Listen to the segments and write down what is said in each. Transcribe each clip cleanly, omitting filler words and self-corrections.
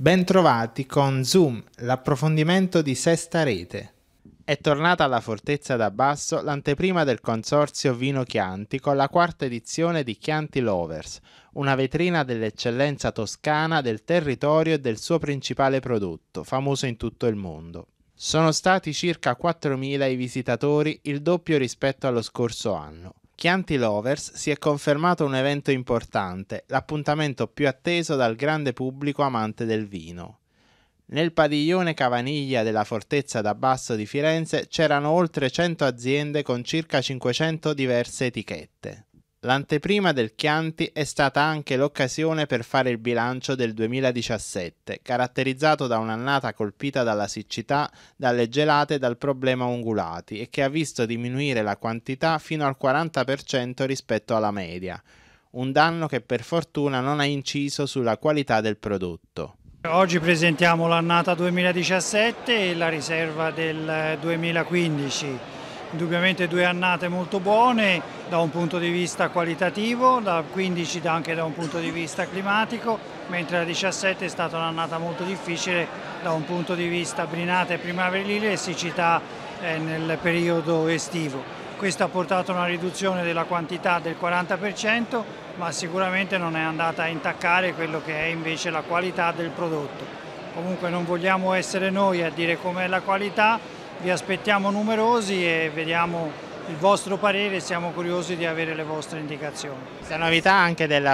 Bentrovati con Zoom, l'approfondimento di Sesta Rete. È tornata alla Fortezza d'Abbasso l'anteprima del consorzio Vino Chianti con la quarta edizione di Chianti Lovers, una vetrina dell'eccellenza toscana del territorio e del suo principale prodotto, famoso in tutto il mondo. Sono stati circa 4.000 i visitatori, il doppio rispetto allo scorso anno. Chianti Lovers si è confermato un evento importante, l'appuntamento più atteso dal grande pubblico amante del vino. Nel padiglione Cavaniglia della Fortezza d'Abbasso di Firenze c'erano oltre 100 aziende con circa 500 diverse etichette. L'anteprima del Chianti è stata anche l'occasione per fare il bilancio del 2017, caratterizzato da un'annata colpita dalla siccità, dalle gelate e dal problema ungulati e che ha visto diminuire la quantità fino al 40% rispetto alla media, un danno che per fortuna non ha inciso sulla qualità del prodotto. Oggi presentiamo l'annata 2017 e la riserva del 2015. Indubbiamente due annate molto buone da un punto di vista qualitativo, da 15 anche da un punto di vista climatico, mentre la 17 è stata un'annata molto difficile da un punto di vista brinata e primaverile e siccità nel periodo estivo. Questo ha portato a una riduzione della quantità del 40%, ma sicuramente non è andata a intaccare quello che è invece la qualità del prodotto. Comunque non vogliamo essere noi a dire com'è la qualità, vi aspettiamo numerosi e vediamo il vostro parere e siamo curiosi di avere le vostre indicazioni. Questa novità anche della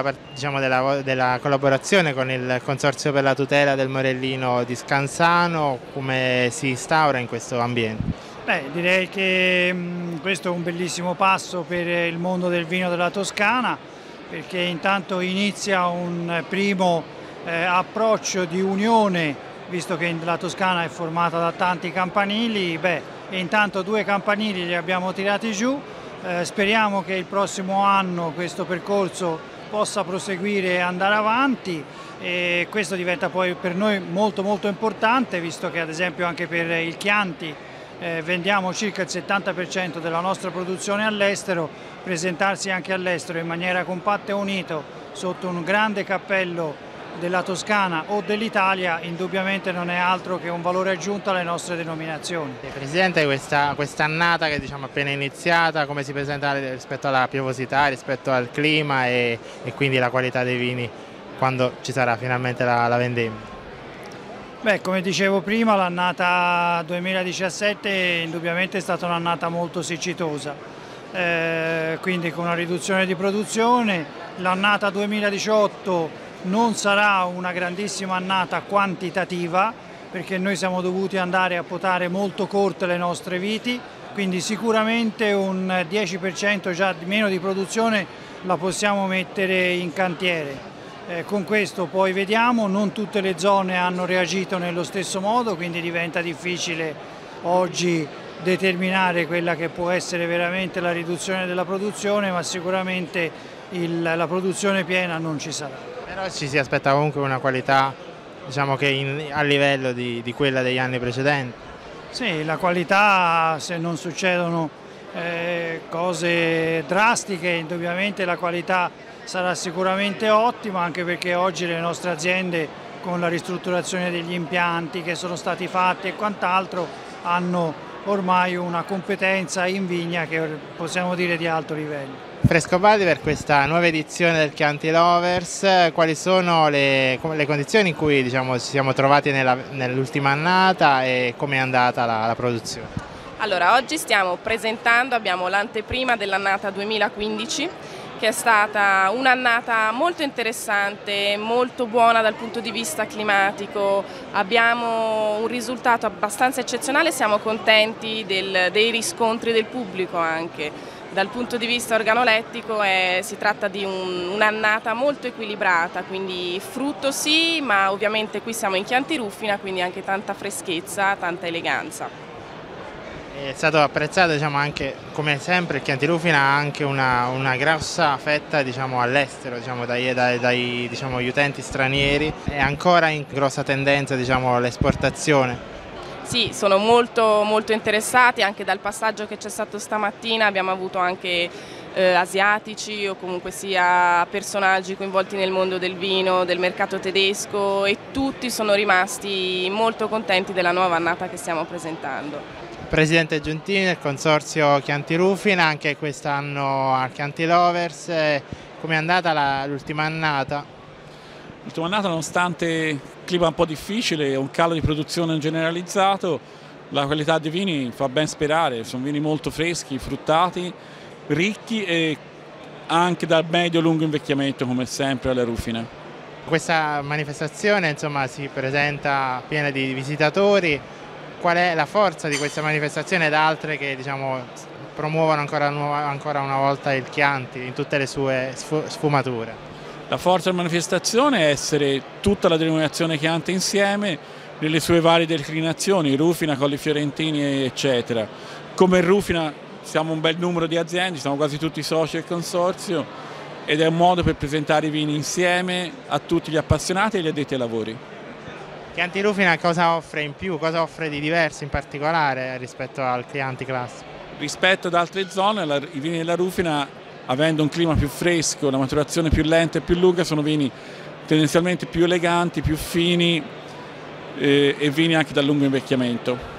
collaborazione con il Consorzio per la tutela del Morellino di Scansano, come si instaura in questo ambiente? Direi che questo è un bellissimo passo per il mondo del vino della Toscana, perché intanto inizia un primo approccio di unione, visto che la Toscana è formata da tanti campanili, e intanto due campanili li abbiamo tirati giù, speriamo che il prossimo anno questo percorso possa proseguire e andare avanti e questo diventa poi per noi molto importante, visto che ad esempio anche per il Chianti vendiamo circa il 70% della nostra produzione all'estero, presentarsi anche all'estero in maniera compatta e unito sotto un grande cappello della Toscana o dell'Italia indubbiamente non è altro che un valore aggiunto alle nostre denominazioni. Presidente, quest'annata che è appena iniziata, come si presenta rispetto alla piovosità, rispetto al clima e quindi la qualità dei vini quando ci sarà finalmente la vendemmia? Come dicevo prima, l'annata 2017 indubbiamente è stata un'annata molto siccitosa, quindi con una riduzione di produzione. L'annata 2018 non sarà una grandissima annata quantitativa perché noi siamo dovuti andare a potare molto corte le nostre viti, quindi sicuramente un 10% già di meno di produzione la possiamo mettere in cantiere. Con questo poi vediamo, non tutte le zone hanno reagito nello stesso modo, quindi diventa difficile oggi determinare quella che può essere veramente la riduzione della produzione, ma sicuramente la produzione piena non ci sarà. Però ci si aspetta comunque una qualità che a livello di quella degli anni precedenti. Sì, la qualità, se non succedono cose drastiche, indubbiamente la qualità sarà sicuramente ottima, anche perché oggi le nostre aziende con la ristrutturazione degli impianti che sono stati fatti e quant'altro hanno ormai una competenza in vigna che possiamo dire di alto livello. Frescobaldi, per questa nuova edizione del Chianti Lovers, quali sono le condizioni in cui ci siamo trovati nell'ultima annata e come è andata la produzione? Allora, oggi stiamo presentando, abbiamo l'anteprima dell'annata 2015, che è stata un'annata molto interessante, molto buona dal punto di vista climatico, abbiamo un risultato abbastanza eccezionale, siamo contenti dei riscontri del pubblico anche. Dal punto di vista organolettico si tratta di un'annata molto equilibrata, quindi frutto sì, ma ovviamente qui siamo in Chianti Ruffina, quindi anche tanta freschezza, tanta eleganza. È stato apprezzato anche, come sempre, il Chianti Ruffina ha anche una grossa fetta all'estero, dagli utenti stranieri. È ancora in grossa tendenza l'esportazione. Sì, sono molto interessati, anche dal passaggio che c'è stato stamattina abbiamo avuto anche asiatici o comunque sia personaggi coinvolti nel mondo del vino, del mercato tedesco, e tutti sono rimasti molto contenti della nuova annata che stiamo presentando. Presidente Giuntini del Consorzio Chianti Rufina, anche quest'anno al Chianti Lovers, come è andata l'ultima annata? L'ultima annata, nonostante il clima un po' difficile e un calo di produzione generalizzato, la qualità dei vini fa ben sperare, sono vini molto freschi, fruttati, ricchi e anche dal medio-lungo invecchiamento, come sempre alle Rufine. Questa manifestazione, insomma, si presenta piena di visitatori. Qual è la forza di questa manifestazione da altre che, diciamo, promuovono ancora una volta il Chianti in tutte le sue sfumature? La forza della manifestazione è essere tutta la denominazione Chianti insieme nelle sue varie declinazioni, Rufina, Colli Fiorentini eccetera. Come Rufina siamo un bel numero di aziende, siamo quasi tutti soci del consorzio ed è un modo per presentare i vini insieme a tutti gli appassionati e gli addetti ai lavori. Chianti Rufina cosa offre in più, cosa offre di diverso in particolare rispetto al Chianti classico? Rispetto ad altre zone, i vini della Rufina, avendo un clima più fresco, una maturazione più lenta e più lunga, sono vini tendenzialmente più eleganti, più fini e vini anche dal lungo invecchiamento.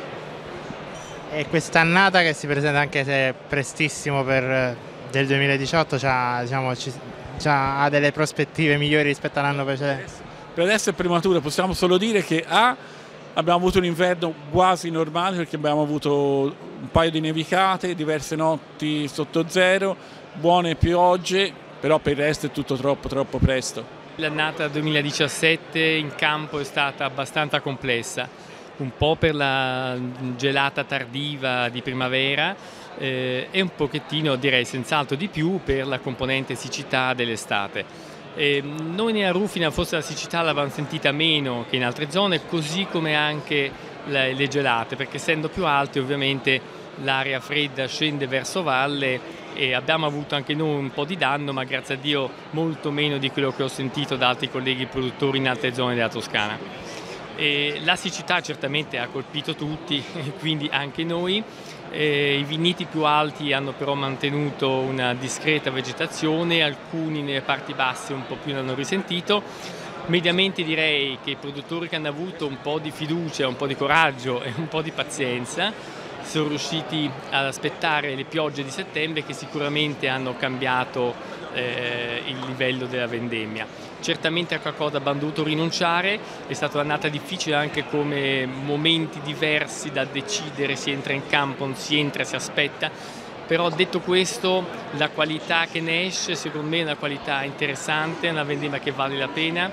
E quest'annata che si presenta, anche se è prestissimo del 2018, ha delle prospettive migliori rispetto all'anno precedente? Per adesso è prematuro, possiamo solo dire che abbiamo avuto un inverno quasi normale perché abbiamo avuto un paio di nevicate, diverse notti sotto zero, buone piogge, però per il resto è tutto troppo presto. L'annata 2017 in campo è stata abbastanza complessa, un po' per la gelata tardiva di primavera e un pochettino, direi senz'altro di più, per la componente siccità dell'estate. Noi nella Rufina forse la siccità l'avevamo sentita meno che in altre zone, così come anche le gelate, perché essendo più alte ovviamente l'aria fredda scende verso valle e abbiamo avuto anche noi un po' di danno, ma grazie a Dio molto meno di quello che ho sentito da altri colleghi produttori in altre zone della Toscana. La siccità certamente ha colpito tutti, quindi anche noi. I vigneti più alti hanno però mantenuto una discreta vegetazione, alcuni nelle parti basse un po' più ne hanno risentito. Mediamente direi che i produttori che hanno avuto un po' di fiducia, un po' di coraggio e un po' di pazienza sono riusciti ad aspettare le piogge di settembre, che sicuramente hanno cambiato il livello della vendemmia. Certamente a qualcosa abbiamo dovuto rinunciare, è stata un'annata difficile anche come momenti diversi da decidere, si entra in campo, non si entra, si aspetta, però detto questo la qualità che ne esce secondo me è una qualità interessante, è una vendemmia che vale la pena.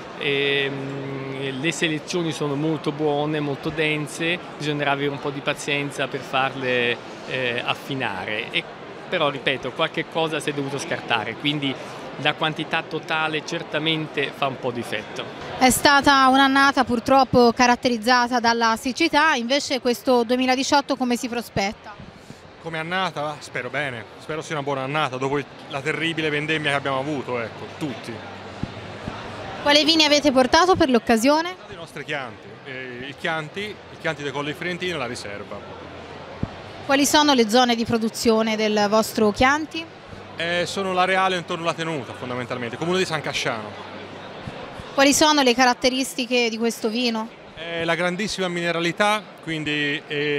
Le selezioni sono molto buone, molto dense, bisognerà avere un po' di pazienza per farle affinare, però ripeto, qualche cosa si è dovuto scartare, quindi la quantità totale certamente fa un po' difetto. È stata un'annata purtroppo caratterizzata dalla siccità, invece questo 2018 come si prospetta? Come annata? Spero bene, spero sia una buona annata dopo la terribile vendemmia che abbiamo avuto, ecco, tutti. Quali vini avete portato per l'occasione? I nostri Chianti, il Chianti dei Colli Fiorentini e la riserva. Quali sono le zone di produzione del vostro Chianti? Sono l'areale intorno alla tenuta fondamentalmente, comune di San Casciano. Quali sono le caratteristiche di questo vino? La grandissima mineralità, quindi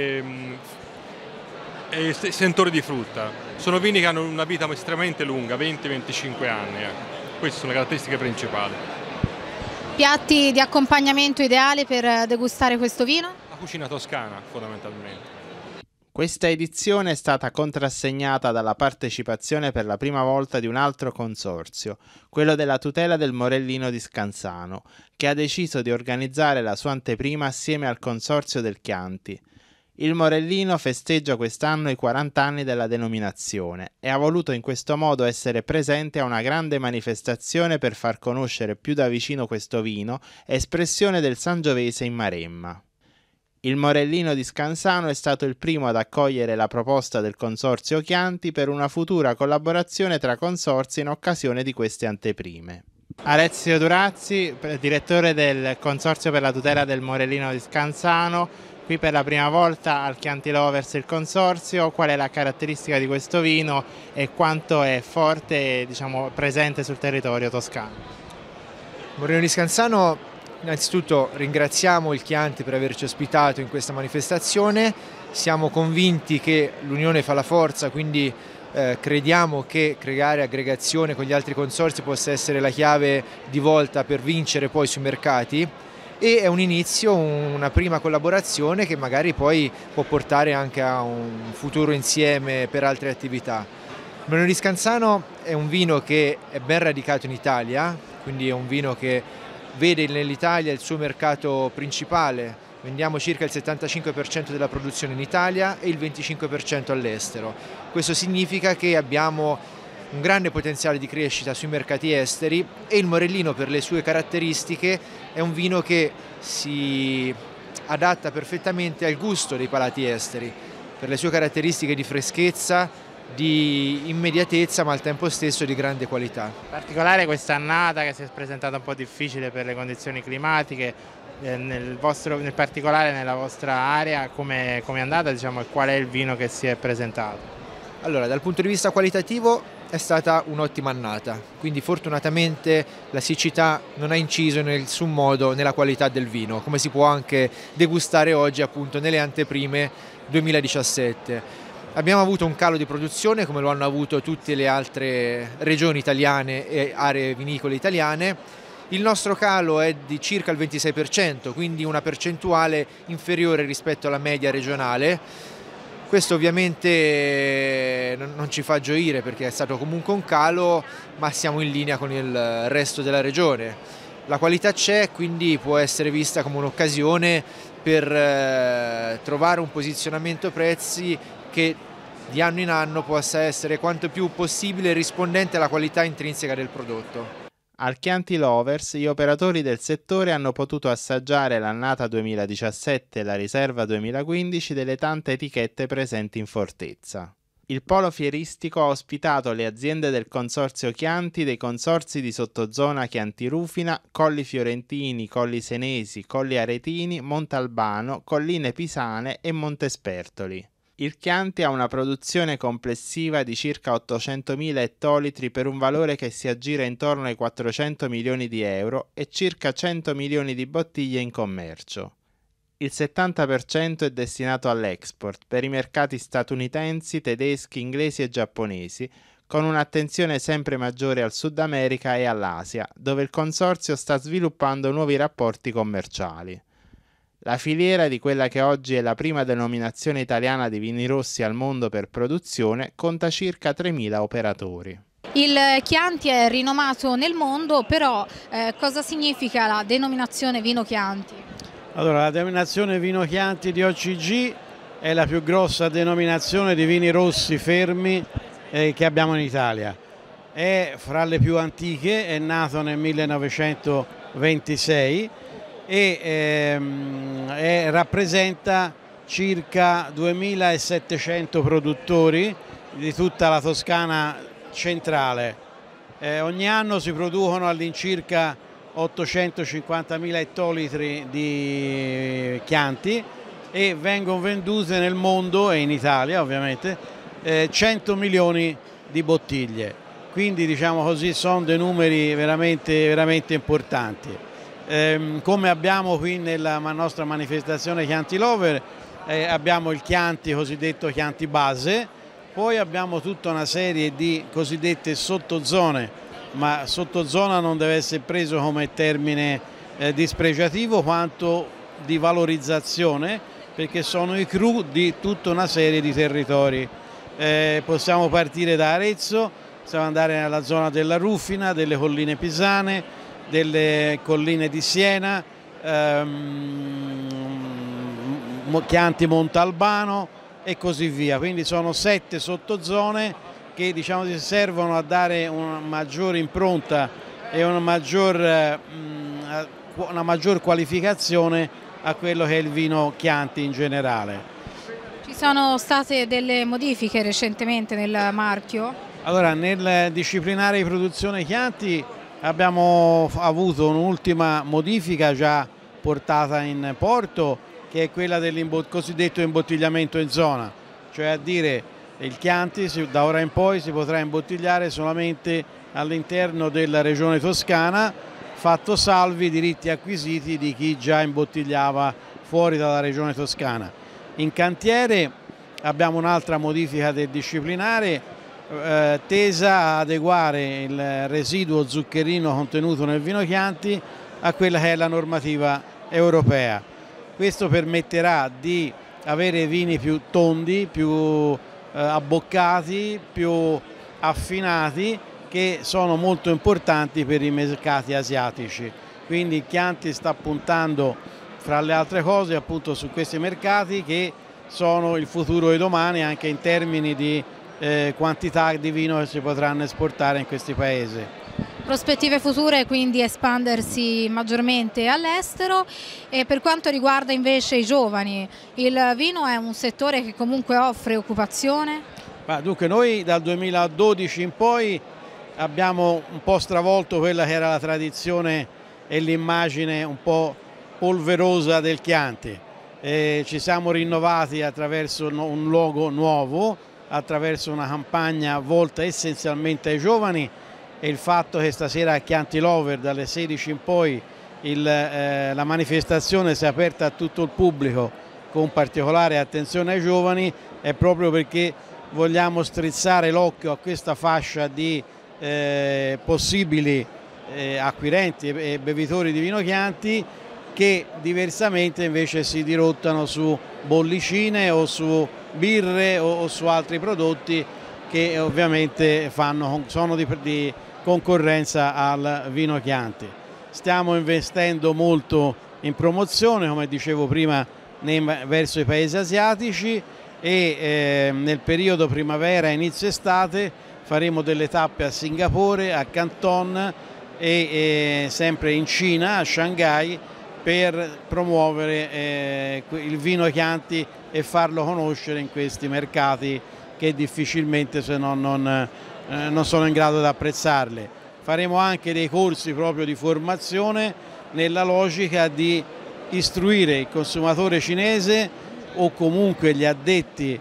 sentore di frutta. Sono vini che hanno una vita estremamente lunga, 20-25 anni. Queste sono le caratteristiche principali. Piatti di accompagnamento ideali per degustare questo vino? La cucina toscana fondamentalmente. Questa edizione è stata contrassegnata dalla partecipazione per la prima volta di un altro consorzio, quello della tutela del Morellino di Scansano, che ha deciso di organizzare la sua anteprima assieme al consorzio del Chianti. Il Morellino festeggia quest'anno i 40 anni della denominazione e ha voluto in questo modo essere presente a una grande manifestazione per far conoscere più da vicino questo vino, espressione del Sangiovese in Maremma. Il Morellino di Scansano è stato il primo ad accogliere la proposta del Consorzio Chianti per una futura collaborazione tra consorzi in occasione di queste anteprime. Arezio Durazzi, direttore del Consorzio per la tutela del Morellino di Scansano, qui per la prima volta al Chianti Lovers il consorzio. Qual è la caratteristica di questo vino e quanto è forte e diciamo, presente sul territorio toscano? Moreno di Scansano, innanzitutto ringraziamo il Chianti per averci ospitato in questa manifestazione. Siamo convinti che l'unione fa la forza, quindi crediamo che creare aggregazione con gli altri consorzi possa essere la chiave di volta per vincere poi sui mercati, e è un inizio, una prima collaborazione che magari poi può portare anche a un futuro insieme per altre attività. Moreno di Scansano è un vino che è ben radicato in Italia, quindi è un vino che vede nell'Italia il suo mercato principale. Vendiamo circa il 75% della produzione in Italia e il 25% all'estero. Questo significa che abbiamo un grande potenziale di crescita sui mercati esteri, e il Morellino, per le sue caratteristiche, è un vino che si adatta perfettamente al gusto dei palati esteri, per le sue caratteristiche di freschezza, di immediatezza, ma al tempo stesso di grande qualità. In particolare quest'annata che si è presentata un po' difficile per le condizioni climatiche, nel particolare nella vostra area, come è andata, diciamo, e qual è il vino che si è presentato? Allora, dal punto di vista qualitativo è stata un'ottima annata, quindi fortunatamente la siccità non ha inciso in nessun modo nella qualità del vino, come si può anche degustare oggi appunto nelle anteprime 2017. Abbiamo avuto un calo di produzione come lo hanno avuto tutte le altre regioni italiane e aree vinicole italiane. Il nostro calo è di circa il 26%, quindi una percentuale inferiore rispetto alla media regionale. Questo ovviamente non ci fa gioire perché è stato comunque un calo, ma siamo in linea con il resto della regione. La qualità c'è, quindi può essere vista come un'occasione per trovare un posizionamento prezzi che di anno in anno possa essere quanto più possibile rispondente alla qualità intrinseca del prodotto. Al Chianti Lovers gli operatori del settore hanno potuto assaggiare l'annata 2017 e la riserva 2015 delle tante etichette presenti in fortezza. Il polo fieristico ha ospitato le aziende del consorzio Chianti, dei consorzi di sottozona Chianti Rufina, Colli Fiorentini, Colli Senesi, Colli Aretini, Montalbano, Colline Pisane e Montespertoli. Il Chianti ha una produzione complessiva di circa 800.000 ettolitri per un valore che si aggira intorno ai 400 milioni di euro e circa 100 milioni di bottiglie in commercio. Il 70% è destinato all'export per i mercati statunitensi, tedeschi, inglesi e giapponesi, con un'attenzione sempre maggiore al Sud America e all'Asia, dove il consorzio sta sviluppando nuovi rapporti commerciali. La filiera di quella che oggi è la prima denominazione italiana di vini rossi al mondo per produzione conta circa 3.000 operatori. Il Chianti è rinomato nel mondo, però cosa significa la denominazione Vino Chianti? Allora, la denominazione Vino Chianti di OCG è la più grossa denominazione di vini rossi fermi che abbiamo in Italia. È fra le più antiche, è nato nel 1926 e rappresenta circa 2.700 produttori di tutta la Toscana centrale. Ogni anno si producono all'incirca 850.000 ettolitri di Chianti e vengono vendute nel mondo e in Italia ovviamente 100 milioni di bottiglie, quindi diciamo così sono dei numeri veramente importanti. Come abbiamo qui nella nostra manifestazione Chianti Lover, abbiamo il Chianti cosiddetto Chianti base, poi abbiamo tutta una serie di cosiddette sottozone, ma sottozona non deve essere preso come termine dispregiativo quanto di valorizzazione, perché sono i cru di tutta una serie di territori. Possiamo partire da Arezzo, possiamo andare nella zona della Rufina, delle colline pisane, delle colline di Siena, Chianti Montalbano e così via. Quindi sono 7 sottozone che diciamo servono a dare una maggiore impronta e una maggior qualificazione a quello che è il vino Chianti in generale. Ci sono state delle modifiche recentemente nel marchio? Allora, nel disciplinare di produzione Chianti abbiamo avuto un'ultima modifica già portata in porto che è quella del cosiddetto imbottigliamento in zona, cioè a dire il Chianti da ora in poi si potrà imbottigliare solamente all'interno della regione Toscana, fatto salvi i diritti acquisiti di chi già imbottigliava fuori dalla regione Toscana. In cantiere abbiamo un'altra modifica del disciplinare tesa a adeguare il residuo zuccherino contenuto nel vino Chianti a quella che è la normativa europea. Questo permetterà di avere vini più tondi, più abboccati, più affinati, che sono molto importanti per i mercati asiatici. Quindi il Chianti sta puntando, fra le altre cose, appunto su questi mercati che sono il futuro di domani anche in termini di quantità di vino che si potranno esportare in questi paesi. Prospettive future quindi espandersi maggiormente all'estero. E per quanto riguarda invece i giovani, il vino è un settore che comunque offre occupazione? Dunque noi dal 2012 in poi abbiamo un po' stravolto quella che era la tradizione e l'immagine un po' polverosa del Chianti. Ci siamo rinnovati attraverso un logo nuovo, attraverso una campagna volta essenzialmente ai giovani, e il fatto che stasera a Chianti Lover dalle 16 in poi la manifestazione sia aperta a tutto il pubblico con particolare attenzione ai giovani è proprio perché vogliamo strizzare l'occhio a questa fascia di possibili acquirenti e bevitori di vino Chianti che diversamente invece si dirottano su bollicine o su birre o su altri prodotti che ovviamente sono di concorrenza al vino Chianti. Stiamo investendo molto in promozione, come dicevo prima, verso i paesi asiatici e nel periodo primavera e inizio estate faremo delle tappe a Singapore, a Canton e sempre in Cina, a Shanghai, per promuovere il vino Chianti e farlo conoscere in questi mercati che difficilmente se no non sono in grado di apprezzarle. Faremo anche dei corsi proprio di formazione nella logica di istruire il consumatore cinese o comunque gli addetti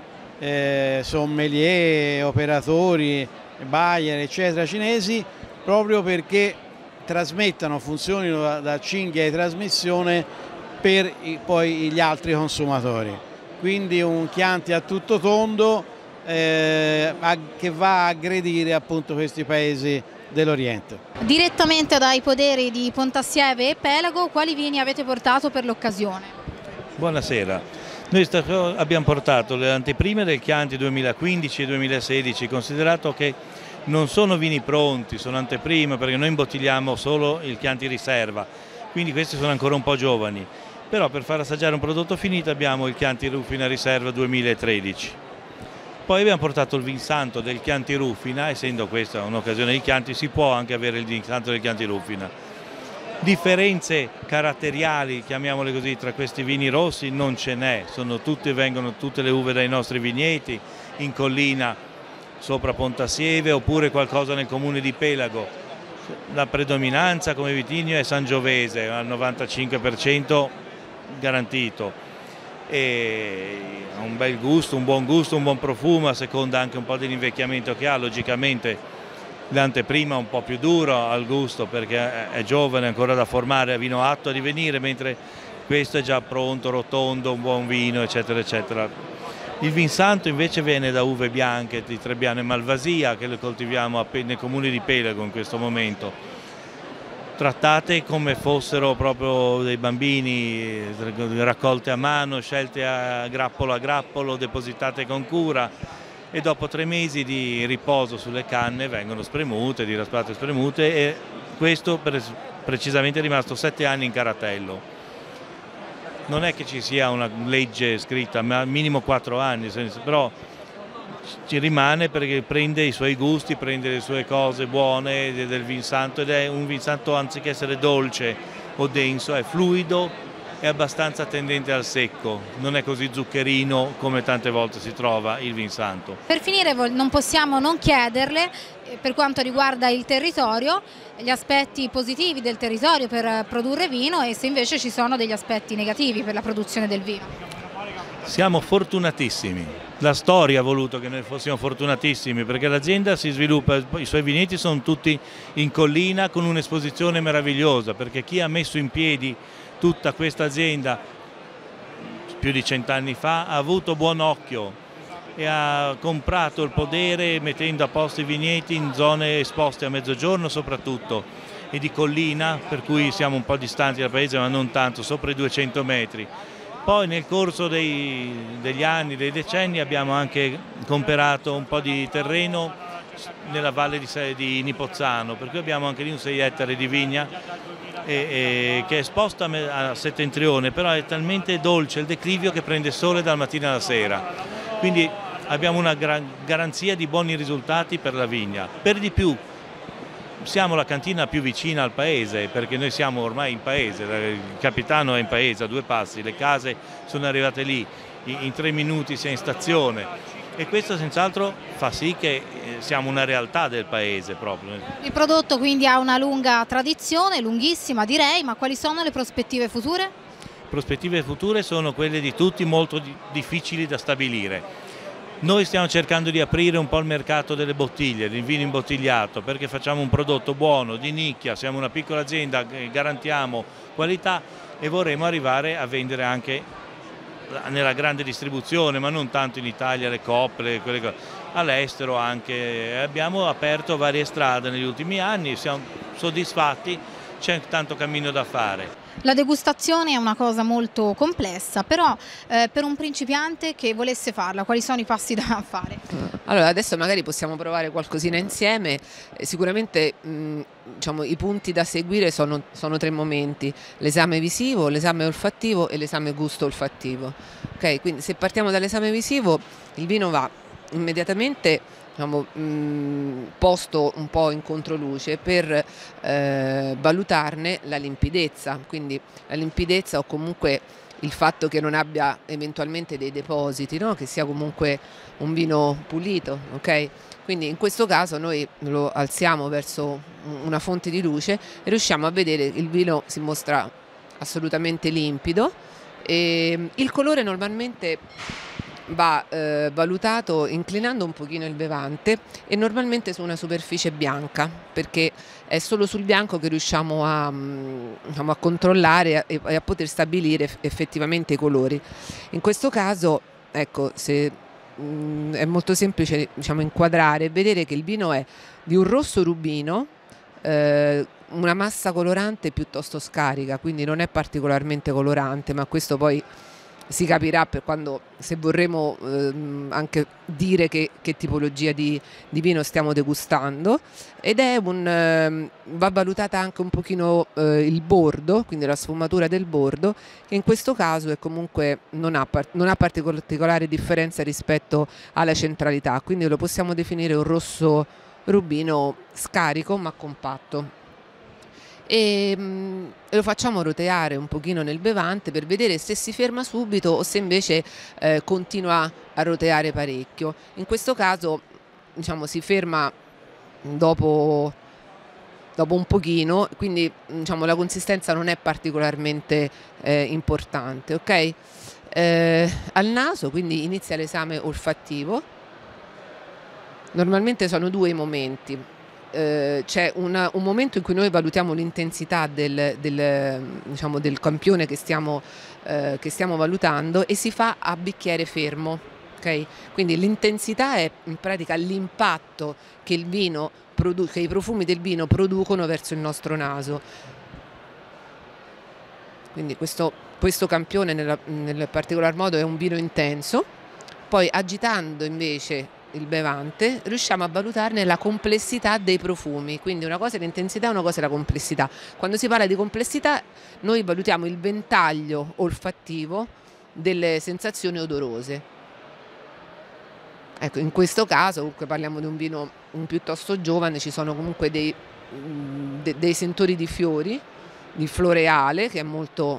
sommelier, operatori, buyer eccetera cinesi, proprio perché trasmettano, funzionino da cinghia di trasmissione per poi gli altri consumatori. Quindi un Chianti a tutto tondo che va a aggredire appunto questi paesi dell'Oriente. Direttamente dai poderi di Pontassieve e Pelago, quali vini avete portato per l'occasione? Buonasera, noi abbiamo portato le anteprime del Chianti 2015 e 2016, considerato che non sono vini pronti, sono anteprime perché noi imbottigliamo solo il Chianti Riserva, quindi questi sono ancora un po' giovani, però per far assaggiare un prodotto finito abbiamo il Chianti Rufina Riserva 2013. Poi abbiamo portato il Vinsanto del Chianti Rufina, essendo questa un'occasione di Chianti si può anche avere il Vinsanto del Chianti Rufina. Differenze caratteriali, chiamiamole così, tra questi vini rossi non ce n'è, vengono tutte le uve dai nostri vigneti, in collina sopra Pontassieve oppure qualcosa nel comune di Pelago. La predominanza come vitigno è Sangiovese al 95% garantito e ha un bel gusto, un buon profumo, a seconda anche un po' dell'invecchiamento che ha. Logicamente l'anteprima è un po' più duro al gusto perché è giovane, ancora da formare, è vino atto a divenire, mentre questo è già pronto, rotondo, un buon vino eccetera eccetera. Il Vinsanto invece viene da uve bianche di Trebbiano e Malvasia che le coltiviamo nel comune di Pelago in questo momento, trattate come fossero proprio dei bambini, raccolte a mano, scelte a grappolo, depositate con cura e dopo 3 mesi di riposo sulle canne vengono spremute, di raspate spremute e questo precisamente è rimasto 7 anni in caratello. Non è che ci sia una legge scritta, ma minimo 4 anni, però ci rimane perché prende i suoi gusti, prende le sue cose buone del Vinsanto ed è un Vinsanto anziché essere dolce o denso, è fluido, è abbastanza tendente al secco, non è così zuccherino come tante volte si trova il Vinsanto. Per finire non possiamo non chiederle, per quanto riguarda il territorio, gli aspetti positivi del territorio per produrre vino e se invece ci sono degli aspetti negativi per la produzione del vino. Siamo fortunatissimi, la storia ha voluto che noi fossimo fortunatissimi perché l'azienda si sviluppa, i suoi vigneti sono tutti in collina con un'esposizione meravigliosa, perché chi ha messo in piedi tutta questa azienda più di 100 anni fa ha avuto buon occhio e ha comprato il podere mettendo a posto i vigneti in zone esposte a mezzogiorno soprattutto e di collina, per cui siamo un po' distanti dal paese ma non tanto, sopra i 200 metri. Poi nel corso degli anni, dei decenni abbiamo anche comprato un po' di terreno nella valle di Nipozzano, per cui abbiamo anche lì un 6 ettari di vigna che è esposta a settentrione, però è talmente dolce il declivio che prende sole dal mattino alla sera. Quindi abbiamo una garanzia di buoni risultati per la vigna. Per di più siamo la cantina più vicina al paese, perché noi siamo ormai in paese, il capitano è in paese a 2 passi, le case sono arrivate lì, in 3 minuti si è in stazione e questo senz'altro fa sì che siamo una realtà del paese proprio. Il prodotto quindi ha una lunga tradizione, lunghissima direi, ma quali sono le prospettive future? Prospettive future sono quelle di tutti molto difficili da stabilire. Noi stiamo cercando di aprire un po' il mercato delle bottiglie, del vino imbottigliato, perché facciamo un prodotto buono, di nicchia, siamo una piccola azienda, garantiamo qualità e vorremmo arrivare a vendere anche nella grande distribuzione, ma non tanto in Italia, le coppe, all'estero anche. Abbiamo aperto varie strade negli ultimi anni, siamo soddisfatti, c'è tanto cammino da fare. La degustazione è una cosa molto complessa, però per un principiante che volesse farla, quali sono i passi da fare? Allora, adesso magari possiamo provare qualcosina insieme. Sicuramente diciamo, i punti da seguire sono 3 momenti: l'esame visivo, l'esame olfattivo e l'esame gusto-olfattivo. Okay? Quindi se partiamo dall'esame visivo, il vino va immediatamente, diciamo, posto un po' in controluce per valutarne la limpidezza, quindi la limpidezza o comunque il fatto che non abbia eventualmente dei depositi, no? Che sia comunque un vino pulito, ok? Quindi in questo caso noi lo alziamo verso una fonte di luce e riusciamo a vedere che il vino si mostra assolutamente limpido e il colore normalmente va valutato inclinando un pochino il bevante e normalmente su una superficie bianca, perché è solo sul bianco che riusciamo a, diciamo, a controllare e a poter stabilire effettivamente i colori. In questo caso, ecco, è molto semplice, diciamo, inquadrare e vedere che il vino è di un rosso rubino, una massa colorante piuttosto scarica, quindi non è particolarmente colorante, ma questo poi si capirà per quando, se vorremmo anche dire che tipologia di vino stiamo degustando, ed è va valutata anche un pochino il bordo, quindi la sfumatura del bordo, che in questo caso è comunque non ha particolare differenza rispetto alla centralità, quindi lo possiamo definire un rosso rubino scarico ma compatto. E lo facciamo roteare un pochino nel bevante per vedere se si ferma subito o se invece continua a roteare parecchio. In questo caso, diciamo, si ferma dopo un pochino, quindi diciamo, la consistenza non è particolarmente importante, ok? Al naso quindi inizia l'esame olfattivo. Normalmente sono 2 i momenti. C'è un momento in cui noi valutiamo l'intensità diciamo, del campione che stiamo valutando e si fa a bicchiere fermo, okay? Quindi l'intensità è in pratica l'impatto che il vino che i profumi del vino producono verso il nostro naso. Quindi questo campione nel particolar modo è un vino intenso. Poi agitando invece il bevante riusciamo a valutarne la complessità dei profumi, quindi una cosa è l'intensità, una cosa è la complessità. Quando si parla di complessità noi valutiamo il ventaglio olfattivo delle sensazioni odorose. Ecco, in questo caso comunque parliamo di un vino piuttosto giovane, ci sono comunque dei sentori di fiori, floreale, che è molto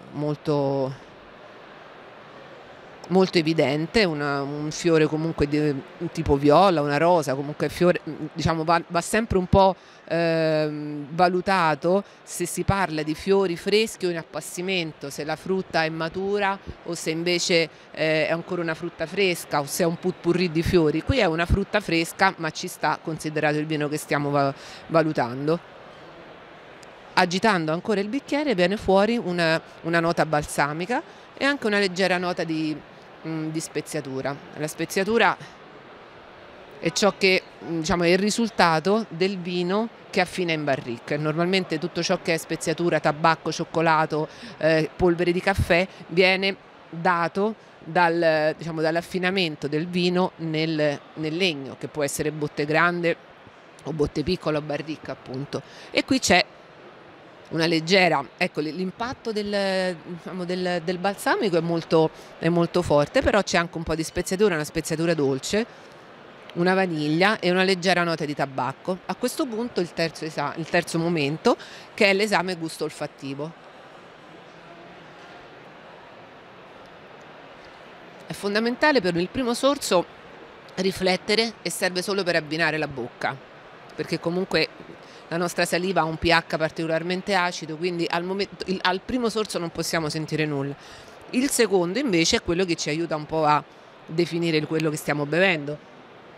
evidente, un fiore comunque di tipo viola, una rosa, comunque fiore, diciamo, va sempre un po' valutato se si parla di fiori freschi o in appassimento, se la frutta è matura o se invece è ancora una frutta fresca, o se è un potpourri di fiori. Qui è una frutta fresca, ma ci sta considerato il vino che stiamo valutando. Agitando ancora il bicchiere viene fuori una nota balsamica e anche una leggera nota di speziatura. La speziatura è ciò che, diciamo, è il risultato del vino che affina in barrique. Normalmente tutto ciò che è speziatura, tabacco, cioccolato, polvere di caffè viene dato dall'affinamento del vino nel legno, che può essere botte grande o botte piccole o barrique, appunto. E qui c'è una leggera, ecco, l'impatto del balsamico è molto forte, però c'è anche un po' di speziatura, una speziatura dolce, una vaniglia e una leggera nota di tabacco. A questo punto il terzo momento, che è l'esame gusto olfattivo. È fondamentale per il primo sorso riflettere, e serve solo per abbinare la bocca, perché comunque la nostra saliva ha un pH particolarmente acido, quindi al primo sorso non possiamo sentire nulla. Il secondo invece è quello che ci aiuta un po' a definire quello che stiamo bevendo.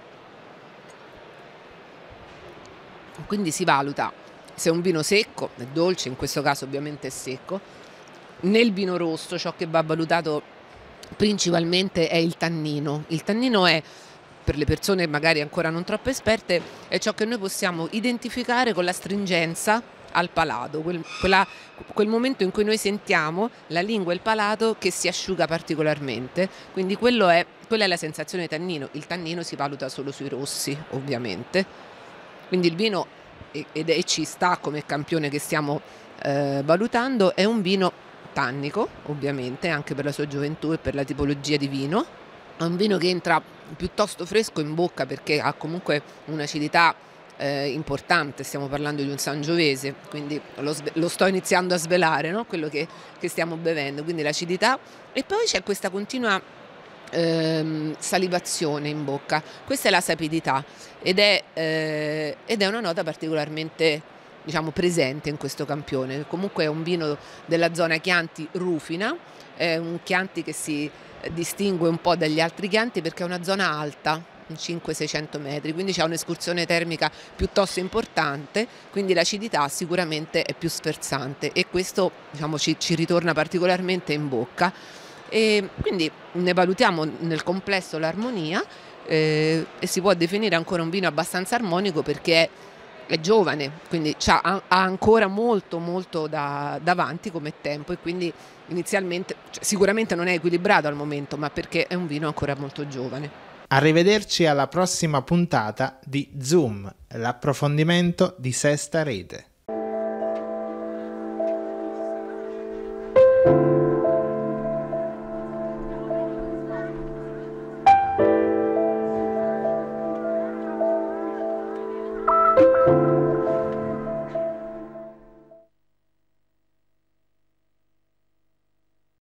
Quindi si valuta se è un vino secco, è dolce, in questo caso ovviamente è secco. Nel vino rosso ciò che va valutato principalmente è il tannino. Il tannino è, per le persone magari ancora non troppo esperte, è ciò che noi possiamo identificare con la stringenza al palato, quel momento in cui noi sentiamo la lingua e il palato che si asciuga particolarmente, quindi quella è la sensazione di tannino. Il tannino si valuta solo sui rossi, ovviamente. Quindi il vino, e ci sta come campione che stiamo valutando, è un vino tannico, ovviamente, anche per la sua gioventù e per la tipologia di vino. È un vino che entra piuttosto fresco in bocca perché ha comunque un'acidità importante, stiamo parlando di un Sangiovese, quindi lo sto iniziando a svelare, no? Quello che stiamo bevendo, quindi l'acidità, e poi c'è questa continua salivazione in bocca. Questa è la sapidità ed è una nota particolarmente, diciamo, presente in questo campione. Comunque è un vino della zona Chianti Rufina, è un Chianti che si distingue un po' dagli altri Chianti perché è una zona alta, 500-600 metri, quindi c'è un'escursione termica piuttosto importante, quindi l'acidità sicuramente è più sferzante e questo, diciamo, ci ritorna particolarmente in bocca. E quindi ne valutiamo nel complesso l'armonia e si può definire ancora un vino abbastanza armonico perché è giovane, quindi ha ancora molto davanti come tempo, e quindi inizialmente, sicuramente non è equilibrato al momento, ma perché è un vino ancora molto giovane. Arrivederci alla prossima puntata di Zoom, l'approfondimento di Sesta Rete.